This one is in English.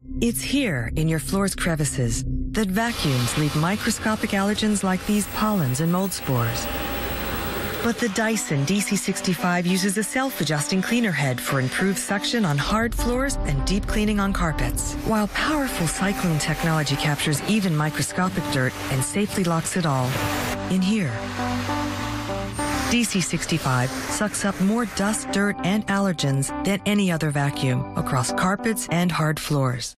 It's here, in your floor's crevices, that vacuums leave microscopic allergens like these pollens and mold spores. But the Dyson DC65 uses a self-adjusting cleaner head for improved suction on hard floors and deep cleaning on carpets, while powerful cyclone technology captures even microscopic dirt and safely locks it all in here. DC65 sucks up more dust, dirt, and allergens than any other vacuum across carpets and hard floors.